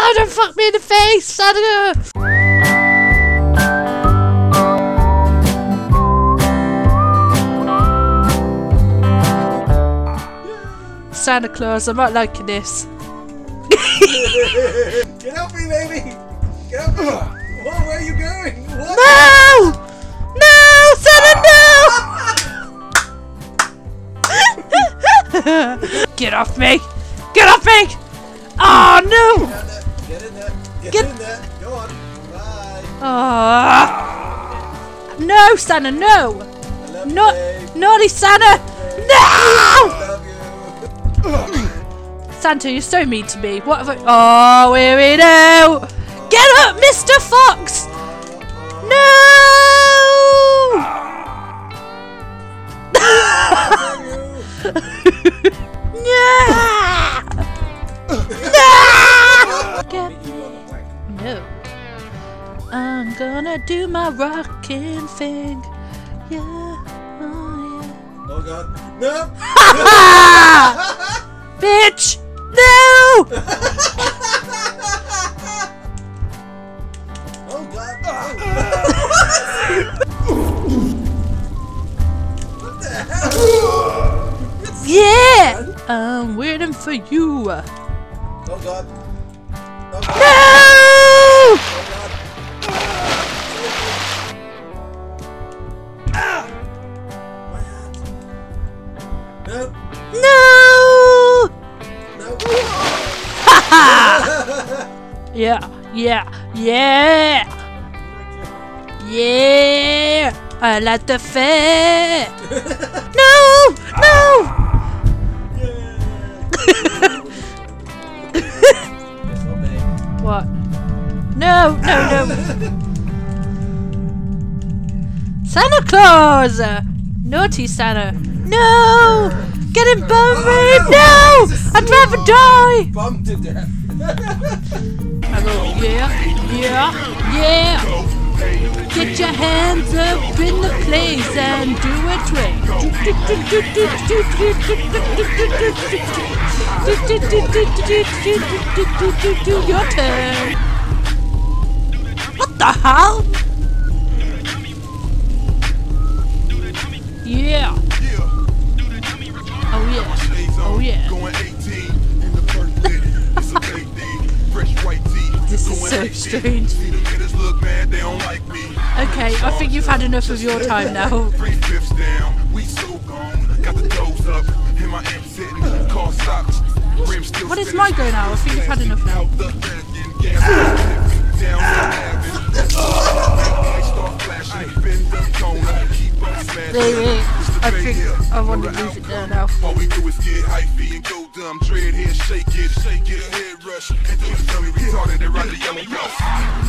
Oh, don't fuck me in the face, Santa! Santa Claus, I'm not liking this. Get off me, baby! Get off me! Whoa, where are you going? What? No! No! Santa, no! Get off me! Get off me! Oh no! Get in there! Get in there! Go on! Bye! No, Santa, no! Not naughty Santa! No! Santa, you're so mean to me. What have I? Oh, here we go! Get up, Mr. Fox! No! No! I'm gonna do my rockin' thing. Yeah, oh yeah. Oh god. No! Bitch! No! Oh god. What the hell? Yeah! I'm waiting for you. Oh god. Oh god. No! Oh god. My hand. No. No! No. Yeah, yeah, yeah! Yeah! I like the fair! No! No! What? No, no, no! Santa Claus! Naughty Santa! No! Get him, Bunbury! No! I'd rather die! Bummed to death. I go, yeah, yeah, yeah! Get your hands up in the place and do a twang. Your turn. What the hell? Yeah. Oh yeah. Oh yeah. This is so strange. Okay, I think you've had enough of your time now. What is my go now? I think you've had enough now. Wait, I think I want to leave it there now. All we do is get hyphy and go dumb, dread hair, shake it, head rush, and do the dummy retarded and ride the yellow bus.